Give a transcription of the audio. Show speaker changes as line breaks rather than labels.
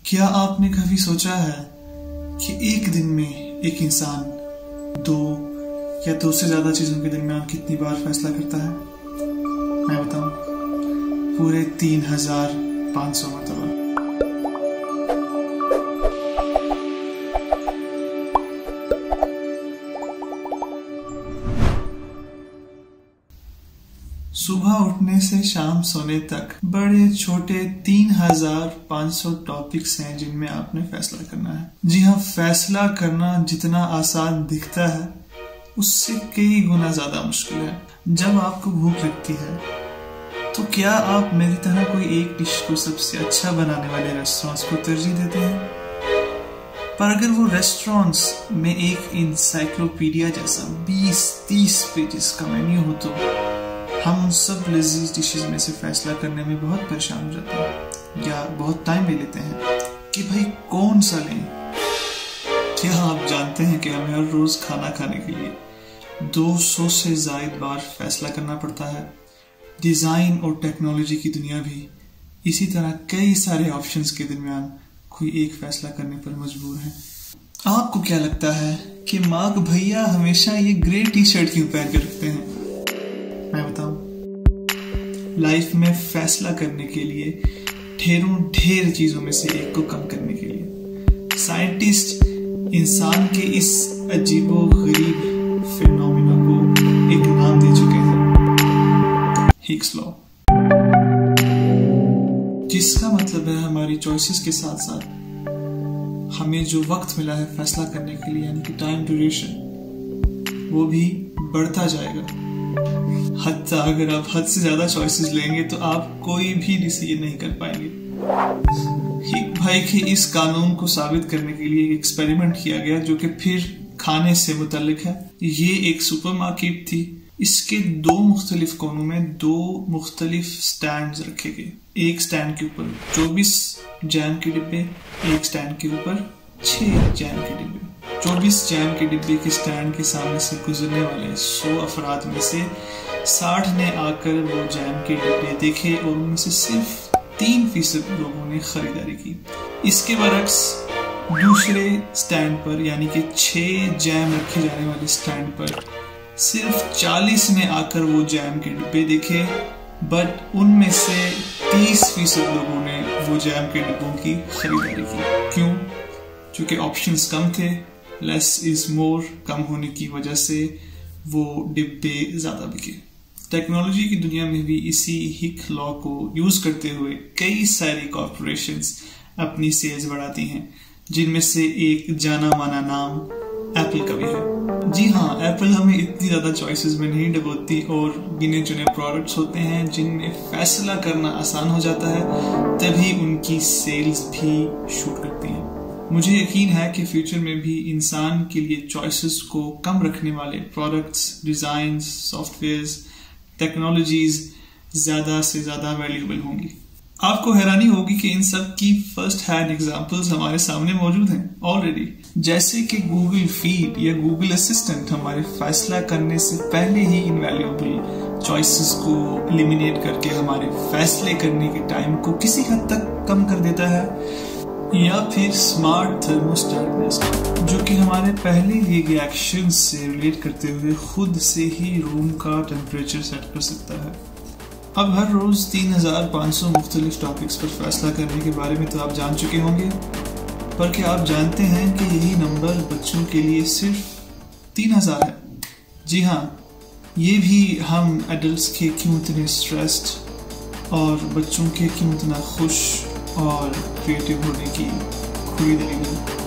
क्या आपने कभी सोचा है कि एक दिन में एक इंसान दो या दो से ज्यादा चीजों के दरमियान कितनी बार फैसला करता है? मैं बताऊं, पूरे 3500 मरतबा। सुबह उठने से शाम सोने तक बड़े छोटे 3500 टॉपिक्स हैं जिनमें आपने फैसला करना है। जी हाँ, फैसला करना जितना आसान दिखता है उससे कई गुना ज्यादा मुश्किल है। जब आपको भूख लगती है तो क्या आप मेरी तरह कोई एक डिश को सबसे अच्छा बनाने वाले रेस्टोरेंट्स को तरजीह देते हैं? पर अगर वो रेस्टोरेंट्स में एक इंसाइक्लोपीडिया जैसा 20-30 पेजेस का मेन्यू हो तो हम सब लजीज डिशेस में से फैसला करने में बहुत परेशान हो जाते हैं या बहुत टाइम ले लेते हैं कि भाई कौन सा लें। क्या आप जानते हैं कि हमें हर रोज खाना खाने के लिए 200 से ज्यादा बार फैसला करना पड़ता है? डिजाइन और टेक्नोलॉजी की दुनिया भी इसी तरह कई सारे ऑप्शंस के दरमियान कोई एक फैसला करने पर मजबूर है। आपको क्या लगता है कि मार्क भैया हमेशा ये ग्रे टी शर्ट क्यों पहन कर रखते हैं? मैं बताऊं, लाइफ में फैसला करने के लिए ढेर चीजों में से एक को कम करने के लिए साइंटिस्ट इंसान के इस अजीबो-गरीब फिनोमेना को एक नाम दे चुके हैं, हिग्स लॉ, जिसका मतलब है हमारी चॉइसेस के साथ साथ हमें जो वक्त मिला है फैसला करने के लिए, यानी कि टाइम ड्यूरेशन, वो भी बढ़ता जाएगा। हत्ता अगर आप हद से ज्यादा चॉइसेस लेंगे तो आप कोई भी डिसीजन नहीं कर पाएंगे। हिग भाई के इस कानून को साबित करने के लिए एक एक्सपेरिमेंट किया गया जो कि फिर खाने से मुताल्लिक है। ये एक सुपरमार्केट थी। इसके दो मुख्तलिफ कोनों में दो मुख्तलिफ स्टैंड रखे गए। एक स्टैंड के ऊपर 24 जैम के डिब्बे, एक स्टैंड के ऊपर 6 जैम के डिब्बे। 24 जैम के डिब्बे के स्टैंड के सामने से गुजरने वाले 100 अफराद में से 60 ने आकर वो जैम के डिब्बे देखे और उनमें से सिर्फ 3% लोगों ने खरीदारी की। इसके बरक्स दूसरे स्टैंड पर, यानी कि 6 जैम रखे जाने वाले स्टैंड पर, सिर्फ 40 ने आकर वो जैम के डिब्बे देखे, बट उनमें से 30% लोगों ने वो जैम के डिब्बों की खरीदारी की। क्यों? क्योंकि ऑप्शंस कम थे, लेस इज मोर, कम होने की वजह से वो डिब्बे ज्यादा बिके। टेक्नोलॉजी की दुनिया में भी इसी हिक लॉ को यूज करते हुए कई सारी कॉर्पोरेशंस अपनी सेल्स बढ़ाती हैं, जिनमें से एक जाना माना नाम एप्पल का भी है। जी हाँ, एप्पल हमें इतनी ज्यादा चॉइसेस में नहीं डबोती और गिने चुने प्रोडक्ट्स होते हैं जिनमें फैसला करना आसान हो जाता है, तभी उनकी सेल्स भी शूट करती हैं। मुझे यकीन है कि फ्यूचर में भी इंसान के लिए चॉइसेस को कम रखने वाले प्रोडक्ट्स, डिजाइन्स, सॉफ्टवेयर्स, टेक्नोलॉजीज ज्यादा से ज्यादा वैल्यूएबल होंगी। आपको हैरानी होगी कि इन सब की फर्स्ट हैंड एग्जांपल्स हमारे सामने मौजूद हैं ऑलरेडी। जैसे कि गूगल फीड या गूगल असिस्टेंट हमारे फैसला करने से पहले ही इनवैल्यूएबल चॉइसेस को एलिमिनेट करके हमारे फैसले करने के टाइम को किसी हद तक कम कर देता है। या फिर स्मार्ट थर्मोस्टेट, जो कि हमारे पहले लिए गए एक्शंस से रिलेट करते हुए खुद से ही रूम का टेम्परेचर सेट कर सकता है। अब हर रोज 3500 मुख्तलिफ टॉपिक्स पर फैसला करने के बारे में तो आप जान चुके होंगे, पर क्या आप जानते हैं कि यही नंबर बच्चों के लिए सिर्फ 3000 है? जी हाँ, ये भी हम एडल्ट्स के क्यों इतने स्ट्रेस्ड और बच्चों के क्यों इतना खुश और क्रिएटिव होने की खुली दलील है।